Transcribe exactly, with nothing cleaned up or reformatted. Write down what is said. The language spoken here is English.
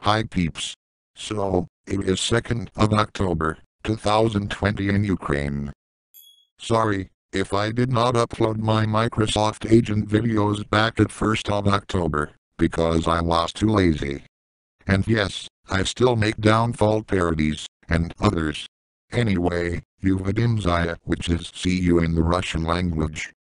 Hi peeps. So, it is second of October, two thousand twenty in Ukraine. Sorry, if I did not upload my Microsoft Agent videos back at first of October, because I was too lazy. And yes, I still make downfall parodies, and others. Anyway, Yuvadim Zaya, which is see you in the Russian language.